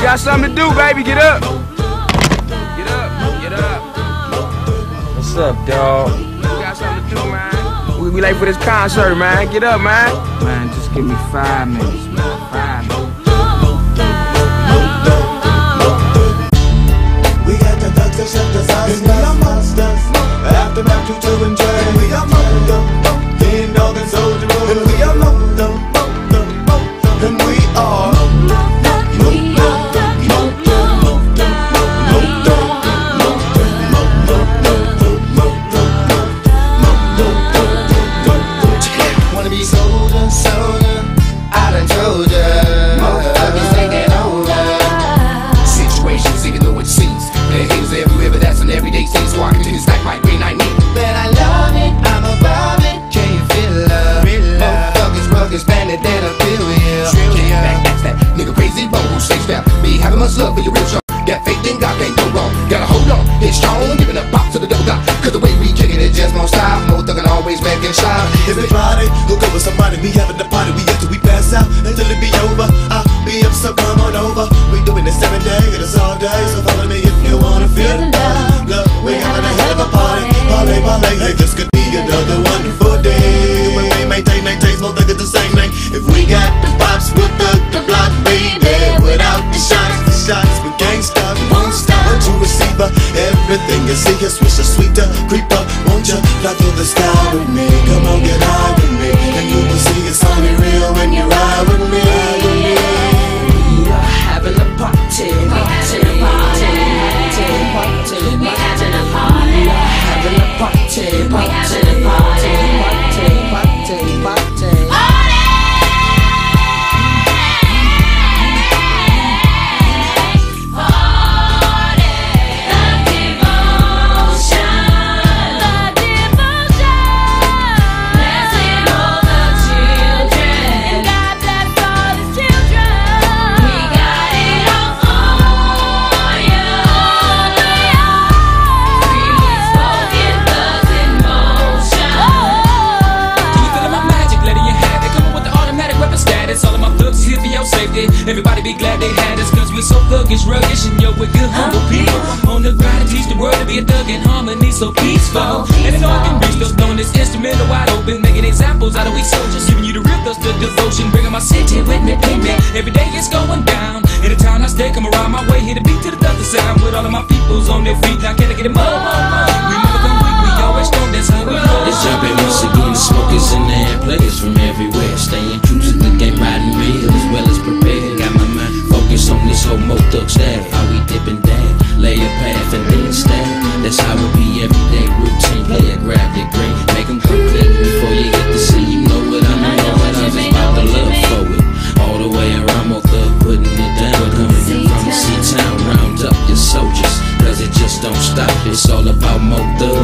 got something to do, baby. Get up. Get up. Get up. What's up, dog? We got something to do, man. We late for this concert, man. Get up, man. Man, just give me 5 minutes, man. 5 minutes. We got the doctors and the sauce, we are monsters. Aftermath to enjoy, and we are Moto. Thin dog and soldier, and we are Moto. And we are wanna be soda, I done told ya. Motherfuckers taking over. Situations, even though it seems there are haters everywhere, but that's an everyday thing. So I continue to stack my green, I need. But I love it, I'm above it. Can you feel love? Motherfuckers, ruggers, bandit, then I feel ya. That's that nigga crazy bone who stays down. Me having much love for your real show. Got faith in God, can't go wrong. Gotta hold on, it's strong, giving a pop to the double dot. Cause the way we kick it just won't stop. More thuggin' always making shine. Everybody, hook up with somebody. We having the party, we up till we pass out. Until it be over, I'll be up, so come on over. We doing this every day, and it's all day. So follow me if you wanna feel the love. Look, we having a hell of a party. Parlay, parlay, hey, this could be another wonderful day. When we maintain, more thuggers the same name. If we got the pops, we'll thug the block, baby. Without the shots, we can't stop, we won't stop. Once you receive everything you see, you switch a sweeter, creep up, won't you? Fly through the sky with me, come on, get high with me. And you will see it's only real when you ride with me. We are having a party, party, party, party, party. We having a party. We are having a party, party, party, party, party, party. Everybody be glad they had us, cause we're so thuggish, ruggish, and yo, we're good, humble people. On the grind to teach the world to be a thug in harmony, so peaceful. And if all can reach those blowing this instrumental wide open, making examples out of we soldiers, giving you the real thirst of devotion, bringing my city with me, baby. Every day it's going down. In the town I stay, come around my way, hit the beat to the thugger sound, with all of my peoples on their feet. Now can I get them up? We never come weak, we always strong, that's how we roll. It's jumping once again, the smokers in there, players from everywhere, staying true to the game, riding real as well as prepared. Got my mind focused on this whole Mo Thug staff, how we dip and dab, lay a path and then stab. That's how it be everyday routine. Play it, grab the green, make them come click before you get to see. You know what I'm just about the love for it. All the way around, Mo Thug putting it down. Coming in from C-Town, round up your soldiers, cause it just don't stop. It's all about Mo Thug.